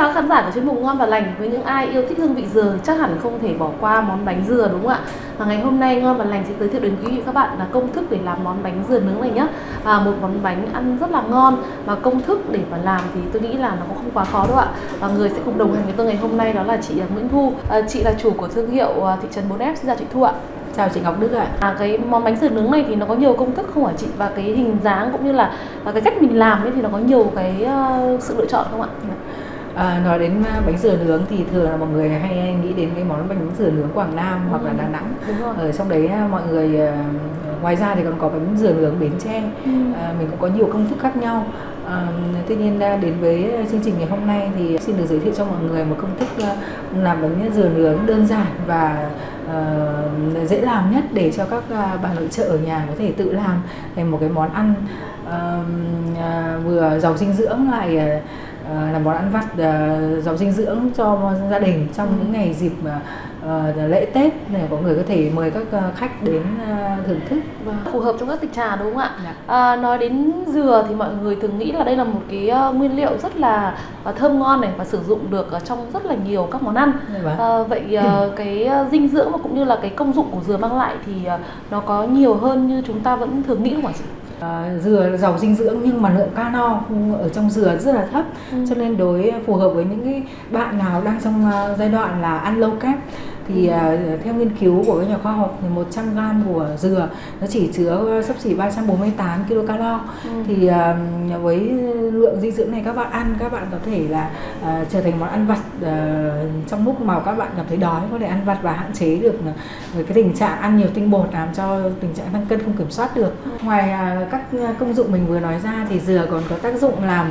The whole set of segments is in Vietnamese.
các khán giả của chuyên mục Ngon và Lành, với những ai yêu thích hương vị dừa thì chắc hẳn không thể bỏ qua món bánh dừa đúng không ạ? Và ngày hôm nay Ngon và Lành sẽ giới thiệu đến quý vị các bạn là công thức để làm món bánh dừa nướng này nhé. Và một món bánh ăn rất là ngon, và công thức để mà làm thì tôi nghĩ là nó cũng không quá khó đâu ạ. Và người sẽ cùng đồng hành với tôi ngày hôm nay đó là chị Nguyễn Thu. Chị là chủ của thương hiệu thị trấn 4F. Xin chào chị Thu ạ. Chào chị Ngọc Đức ạ. Cái món bánh dừa nướng này thì nó có nhiều công thức không hả chị? Và cái hình dáng cũng như là cái cách mình làm ấy thì nó có nhiều cái sự lựa chọn không ạ? Nói đến bánh dừa nướng thì thường là mọi người hay nghĩ đến cái món bánh dừa nướng Quảng Nam hoặc là Đà Nẵng. Ở trong đấy mọi người ngoài ra thì còn có bánh dừa nướng Bến Tre. Mình cũng có nhiều công thức khác nhau. Tuy nhiên đến với chương trình ngày hôm nay thì xin được giới thiệu cho mọi người một công thức làm bánh dừa nướng đơn giản và dễ làm nhất để cho các bà nội trợ ở nhà có thể tự làm thành một cái món ăn vừa giàu dinh dưỡng, lại là món ăn vặt giàu dinh dưỡng cho gia đình trong những ngày dịp lễ Tết, để mọi người có thể mời các khách đến thưởng thức. Phù hợp trong các tiệc trà đúng không ạ? Nói đến dừa thì mọi người thường nghĩ là đây là một cái nguyên liệu rất là thơm ngon này, và sử dụng được trong rất là nhiều các món ăn. Vậy cái dinh dưỡng và cũng như là cái công dụng của dừa mang lại thì nó có nhiều hơn như chúng ta vẫn thường nghĩ không ạ chị? Dừa giàu dinh dưỡng nhưng mà lượng calo ở trong dừa rất là thấp, cho nên phù hợp với những cái bạn nào đang trong giai đoạn là ăn low carb thì theo nghiên cứu của các nhà khoa học thì 100g của dừa nó chỉ chứa xấp xỉ 348 kcal. Thì với lượng dinh dưỡng này các bạn có thể là trở thành món ăn vặt trong lúc mà các bạn cảm thấy đói, có thể ăn vặt và hạn chế được cái tình trạng ăn nhiều tinh bột làm cho tình trạng tăng cân không kiểm soát được. Ngoài các công dụng mình vừa nói ra thì dừa còn có tác dụng làm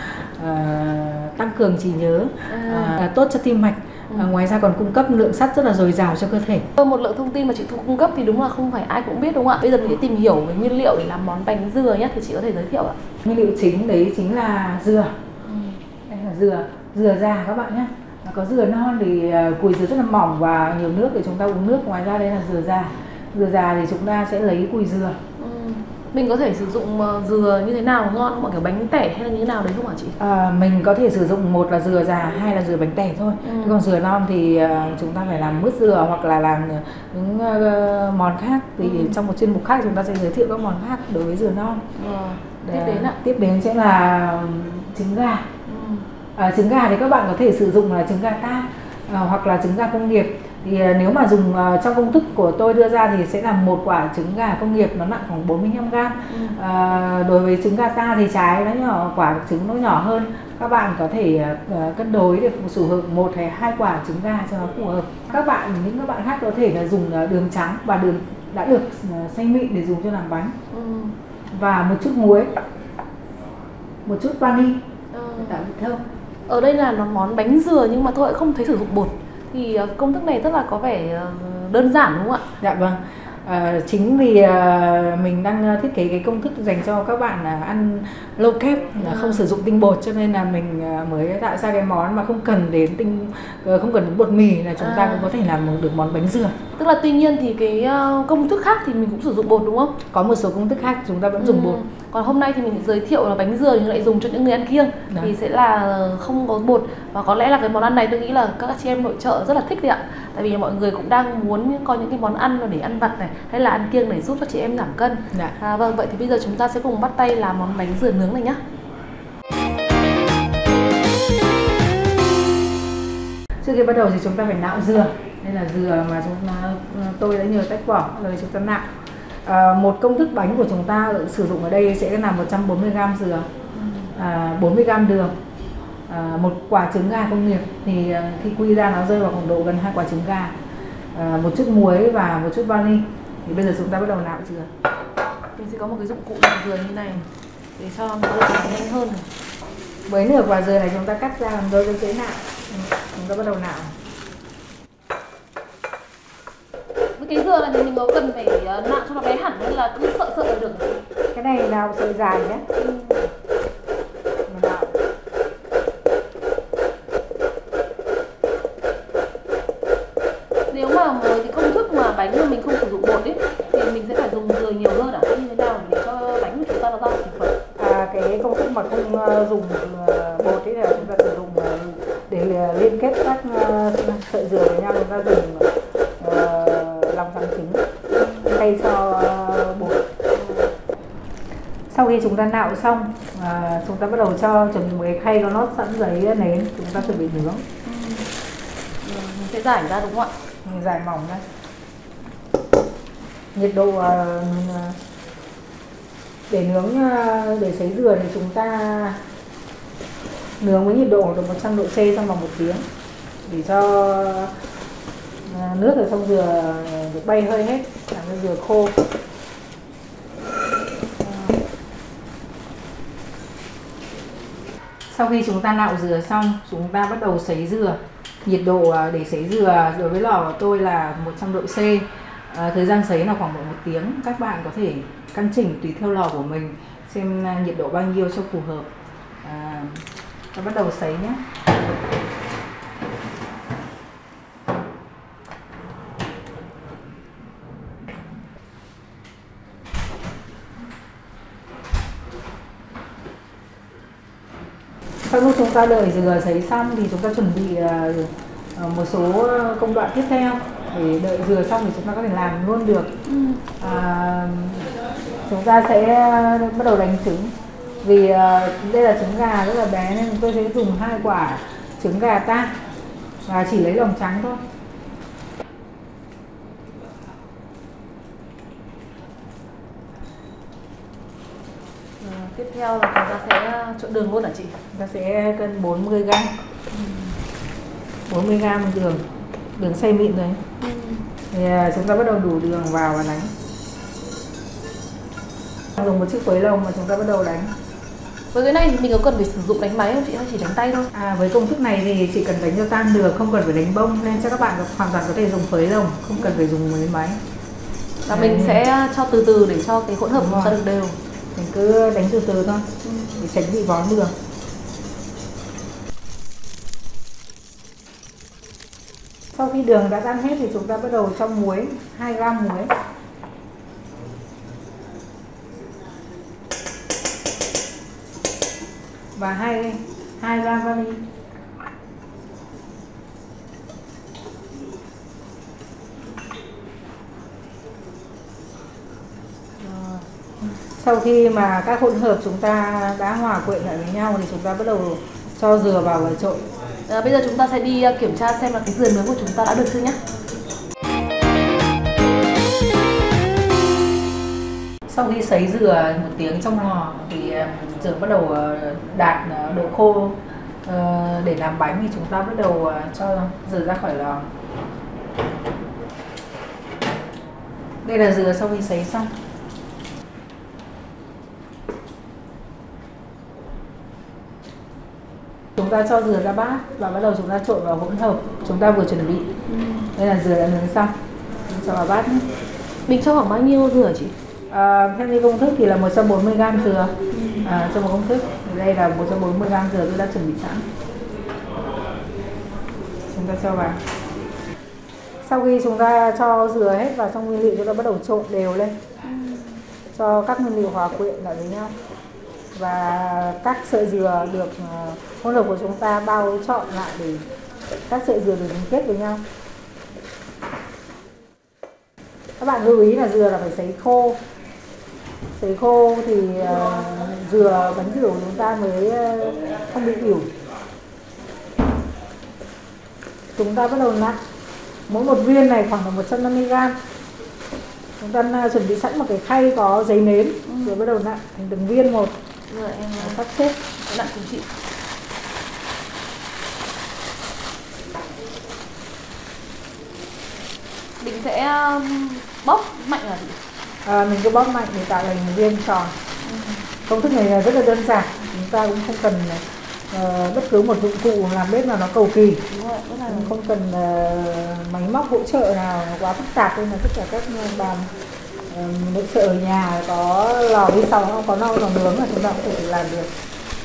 tăng cường trí nhớ, tốt cho tim mạch. Ngoài ra còn cung cấp lượng sắt rất là dồi dào cho cơ thể. Một lượng thông tin mà chị Thu cung cấp thì đúng là không phải ai cũng biết đúng không ạ? Bây giờ mình sẽ tìm hiểu về nguyên liệu để làm món bánh dừa nhé, thì chị có thể giới thiệu ạ. Nguyên liệu chính đấy chính là dừa. Đây là dừa già các bạn nhé. Có dừa non thì cùi dừa rất là mỏng và nhiều nước để chúng ta uống nước. Ngoài ra đây là dừa già. Dừa già thì chúng ta sẽ lấy cùi dừa. Mình có thể sử dụng dừa như thế nào ngon không ạ? Kiểu bánh tẻ hay là như thế nào đấy không hả chị? Mình có thể sử dụng một là dừa già, hai là dừa bánh tẻ thôi. Còn dừa non thì chúng ta phải làm mứt dừa hoặc là làm những món khác. Thì trong một chuyên mục khác chúng ta sẽ giới thiệu các món khác đối với dừa non. Tiếp đến sẽ là trứng gà. Trứng gà thì các bạn có thể sử dụng là trứng gà ta hoặc là trứng gà công nghiệp. Thì nếu mà dùng trong công thức của tôi đưa ra thì sẽ là một quả trứng gà công nghiệp, nó nặng khoảng 45g. Đối với trứng gà ta thì trái nó nhỏ, quả trứng nó nhỏ hơn. Các bạn có thể cân đối để sử dụng 1 hay 2 quả trứng gà cho nó phù hợp. Các bạn khác có thể là dùng đường trắng và đường đã được xay mịn để dùng cho làm bánh. Và một chút muối, một chút vani để tạo vị thơm. Ở đây là nó món bánh dừa nhưng mà tôi lại không thấy sử dụng bột. Thì công thức này rất là có vẻ đơn giản đúng không ạ? Dạ vâng. Chính vì mình đang thiết kế cái công thức dành cho các bạn ăn low carb, không sử dụng tinh bột, cho nên là mình mới tạo ra cái món mà không cần đến bột mì, là chúng ta cũng có thể làm được món bánh dừa. Tức là tuy nhiên thì cái công thức khác thì mình cũng sử dụng bột đúng không? Có một số công thức khác chúng ta vẫn dùng bột. Còn hôm nay thì mình giới thiệu là bánh dừa nhưng lại dùng cho những người ăn kiêng thì sẽ là không có bột, và có lẽ là cái món ăn này tôi nghĩ là các chị em nội trợ rất là thích đấy ạ. Tại vì mọi người cũng đang muốn có những cái món ăn để ăn vặt này hay là ăn kiêng để giúp cho chị em giảm cân. Vâng, vậy thì bây giờ chúng ta sẽ cùng bắt tay làm món bánh dừa nướng này nhé. Trước khi bắt đầu thì chúng ta phải nạo dừa. Đây là dừa mà tôi đã nhờ tách vỏ rồi chúng ta nạo. Một công thức bánh của chúng ta sử dụng ở đây sẽ là 140g dừa, 40g đường, một quả trứng gà công nghiệp thì khi quy ra nó rơi vào khoảng độ gần 2 quả trứng gà, một chút muối và một chút vani. Thì bây giờ chúng ta bắt đầu nạo dừa. Mình sẽ có một cái dụng cụ nạo dừa như này để cho nó được nhanh hơn. Với nửa quả dừa này chúng ta cắt ra làm đôi cái dễ nạo. Chúng ta bắt đầu nạo. Với cái dừa này thì mình có cần phải nạo cho nó bé hẳn hay là cứ sợ là được? Cái này nạo sợi dài nhé. Nếu mà với cái công thức mà bánh mà mình không sử dụng bột ấy thì mình sẽ phải dùng dừa nhiều hơn hay như thế nào để cho bánh của chúng ta nó ra thành phẩm? Cái công thức mà không dùng bột ấy là chúng ta sử dụng để để liên kết các sợi dừa với nhau, chúng ta dùng lòng trắng trứng thay cho bột. Sau khi chúng ta nạo xong, chúng ta bắt đầu chuẩn bị một cái khay có lót sẵn giấy nến, chúng ta chuẩn bị nướng. Mình sẽ rải ra đúng không ạ? Mình rải mỏng ra. Nhiệt độ để nướng, để sấy dừa thì chúng ta nướng với nhiệt độ được 100 độ C trong vòng 1 tiếng để cho nước ở trong dừa được bay hơi hết, làm cho dừa khô. Sau khi chúng ta nạo dừa xong, chúng ta bắt đầu sấy dừa. Nhiệt độ để sấy dừa đối với lò của tôi là 100 độ C. Thời gian sấy là khoảng 1 tiếng. Các bạn có thể căn chỉnh tùy theo lò của mình, xem nhiệt độ bao nhiêu cho phù hợp. Ta bắt đầu sấy nhé. Sau lúc chúng ta đợi dừa sấy xong thì chúng ta chuẩn bị một số công đoạn tiếp theo. Để đợi dừa xong thì chúng ta có thể làm luôn được. Chúng ta sẽ bắt đầu đánh trứng. Vì đây là trứng gà rất là bé nên tôi sẽ dùng 2 quả trứng gà ta và chỉ lấy lòng trắng thôi. Tiếp theo là chúng ta sẽ trộn đường luôn hả chị? Chúng ta sẽ cân 40 g. 40 g đường xay mịn rồi. Thì chúng ta bắt đầu đổ đường vào và đánh. Dùng một chiếc khuấy lồng mà chúng ta bắt đầu đánh. Với cái này thì mình có cần phải sử dụng đánh máy không chị, hay chỉ đánh tay thôi? Với công thức này thì chỉ cần đánh cho tan được, không cần phải đánh bông, nên cho các bạn hoàn toàn có thể dùng khuấy lồng, không cần phải dùng máy. Và mình sẽ cho từ từ để cho cái hỗn hợp chúng ta được đều. Mình cứ đánh từ từ thôi, để tránh bị vón đường. Sau khi đường đã tan hết thì chúng ta bắt đầu cho muối, 2 g muối. Và 2 g vani. Sau khi mà các hỗn hợp chúng ta đã hòa quyện lại với nhau thì chúng ta bắt đầu cho dừa vào và trộn. Bây giờ chúng ta sẽ đi kiểm tra xem là cái dừa nướng của chúng ta đã được chưa nhé. Sau khi sấy dừa 1 tiếng trong lò thì dừa bắt đầu đạt độ khô. Để làm bánh thì chúng ta bắt đầu cho dừa ra khỏi lò. Đây là dừa sau khi sấy xong. Chúng ta cho dừa ra bát và bắt đầu chúng ta trộn vào hỗn hợp chúng ta vừa chuẩn bị. Đây là dừa đã nướng xong. Cho vào bát nhé. Mình cho khoảng bao nhiêu dừa chị? Theo như công thức thì là 140 g dừa. Trong một công thức thì đây là 140 g dừa tôi đã chuẩn bị sẵn. Chúng ta cho vào. Sau khi chúng ta cho dừa hết vào trong nguyên liệu, chúng ta bắt đầu trộn đều lên. Cho các nguyên liệu hòa quyện lại với nhau. Và các sợi dừa được hỗn hợp của chúng ta bao trọn lại để các sợi dừa được liên kết với nhau. Các bạn lưu ý là dừa là phải sấy khô. Sấy khô thì bánh dừa của chúng ta mới không bị ỉu. Chúng ta bắt đầu nặn. Mỗi một viên này khoảng là 150 g. Chúng ta chuẩn bị sẵn một cái khay có giấy nến, rồi bắt đầu nặn thành từng viên một. Rồi em sắp xếp nặn cùng chị. Mình sẽ bóp mạnh là gì? Mình cứ bóp mạnh để tạo thành một viên tròn. Công thức này rất là đơn giản, chúng ta cũng không cần bất cứ một dụng cụ làm bếp nào nó cầu kỳ. Đúng rồi, không cần máy móc hỗ trợ nào nó quá phức tạp, nên là tất cả các bàn hỗ trợ ở nhà có lò vi sóng, có lò nướng là chúng ta có thể làm được.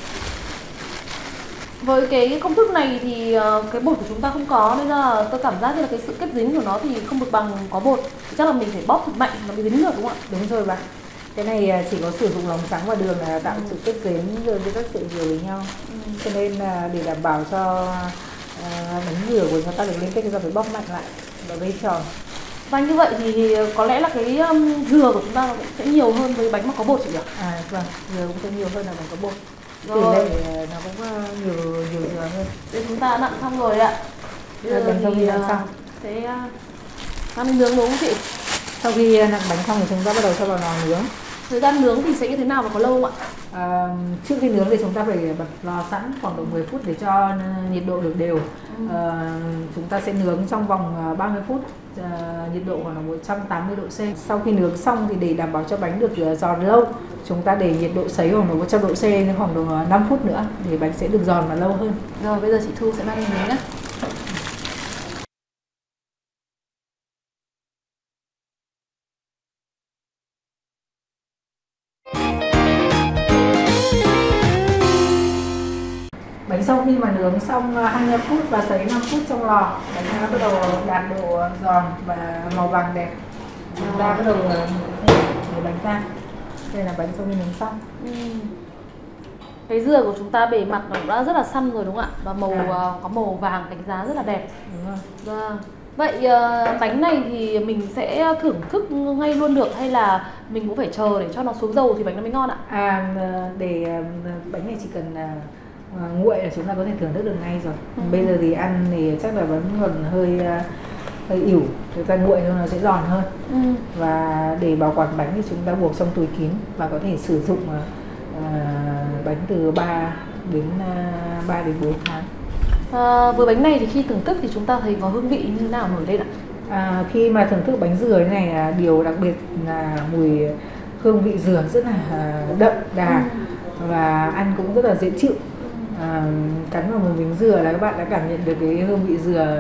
Với cái công thức này thì cái bột của chúng ta không có, nên là tôi cảm giác như là cái sự kết dính của nó thì không được bằng có bột. Chắc là mình phải bóp thật mạnh nó mới dính được đúng không ạ? Đúng rồi bạn. Cái này chỉ có sử dụng lòng trắng và đường là tạo sự kết dính rồi với các sợi dừa với nhau. Cho nên để đảm bảo cho bánh dừa của chúng ta được liên kết, chúng ta phải bóp mạnh lại và vây tròn. Và như vậy thì có lẽ là cái dừa của chúng ta nó cũng sẽ nhiều hơn với bánh mà có bột chị nhỉ? Vâng, dừa cũng sẽ nhiều hơn là bánh có bột. Rồi. Tỷ lệ nó cũng nhiều dừa hơn. Đây chúng ta đã nặn xong rồi ạ. Bây giờ Bánh thì xong sẽ ăn nướng đúng không chị? sau khi nặn bánh xong thì chúng ta bắt đầu cho vào lò nướng. Thời gian nướng thì sẽ như thế nào và có lâu không ạ? Trước khi nướng thì chúng ta phải bật lò sẵn khoảng độ 10 phút để cho nhiệt độ được đều. Chúng ta sẽ nướng trong vòng 30 phút, nhiệt độ khoảng là 180 độ C. Sau khi nướng xong thì để đảm bảo cho bánh được giòn lâu, chúng ta để nhiệt độ sấy khoảng độ 100 độ C khoảng độ 5 phút nữa để bánh sẽ được giòn và lâu hơn. Rồi bây giờ chị Thu sẽ mang đi nướng nhé. Bánh sau khi mà nướng xong 25 phút và sấy 5 phút trong lò, bánh đã bắt đầu đạt độ giòn và màu vàng đẹp. Chúng ta bắt đầu để bánh ra. Đây là bánh sau khi nướng xong. Cái dừa của chúng ta bề mặt nó cũng đã rất là săn rồi đúng không ạ? Và màu có màu vàng đánh giá rất là đẹp. Đúng rồi. Vâng. Vậy bánh này thì mình sẽ thưởng thức ngay luôn được hay là mình cũng phải chờ để cho nó xuống dầu thì bánh nó mới ngon ạ? Để bánh này chỉ cần nguội là chúng ta có thể thưởng thức được ngay rồi. Bây giờ thì ăn thì chắc là vẫn còn hơi ỉu, chúng ta nguội thôi nó sẽ giòn hơn. Và để bảo quản bánh thì chúng ta buộc trong túi kín và có thể sử dụng bánh từ 3 đến 4 tháng. Với bánh này thì khi thưởng thức thì chúng ta thấy có hương vị như thế nào nổi lên ạ? Khi mà thưởng thức bánh dừa này là điều đặc biệt là mùi hương vị dừa rất là đậm đà và ăn cũng rất là dễ chịu. Cắn vào một miếng dừa là các bạn đã cảm nhận được cái hương vị dừa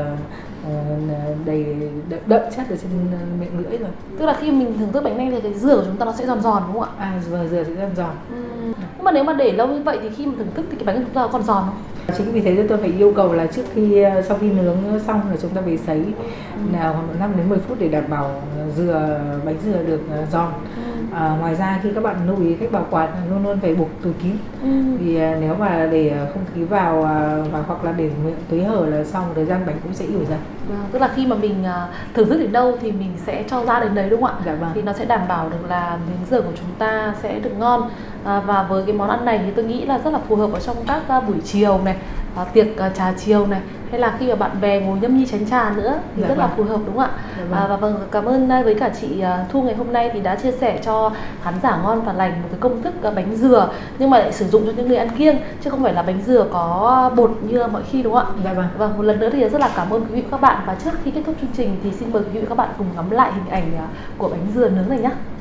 đầy đậm chất ở trên miệng lưỡi rồi. Tức là khi mình thưởng thức bánh này thì cái dừa của chúng ta nó sẽ giòn giòn đúng không ạ? Dừa sẽ giòn giòn. Nhưng mà nếu mà để lâu như vậy thì khi mà thưởng thức thì cái bánh của chúng ta còn giòn không? Chính vì thế tôi phải yêu cầu là sau khi nướng xong là chúng ta phải sấy là khoảng 5 đến 10 phút để đảm bảo bánh dừa được giòn. Ngoài ra khi các bạn lưu ý cách bảo quản luôn luôn phải buộc túi kín. Vì nếu mà để không khí vào và hoặc là để miệng túi hở là sau một thời gian bánh cũng sẽ ỉu dần. Tức là khi mà mình thưởng thức đến đâu thì mình sẽ cho ra đến đấy đúng không ạ? Dạ vâng. Thì nó sẽ đảm bảo được là miếng dừa của chúng ta sẽ được ngon. Và với cái món ăn này thì tôi nghĩ là rất là phù hợp ở trong các buổi chiều này, tiệc trà chiều này, hay là khi mà bạn bè ngồi nhâm nhi chén trà nữa thì rất là phù hợp đúng không ạ? Và vâng, cảm ơn với cả chị Thu ngày hôm nay thì đã chia sẻ cho khán giả Ngon và Lành một cái công thức bánh dừa nhưng mà lại sử dụng cho những người ăn kiêng chứ không phải là bánh dừa có bột như mọi khi đúng không ạ? Vâng, một lần nữa thì rất là cảm ơn quý vị và các bạn, và trước khi kết thúc chương trình thì xin mời quý vị và các bạn cùng ngắm lại hình ảnh của bánh dừa nướng này nhé.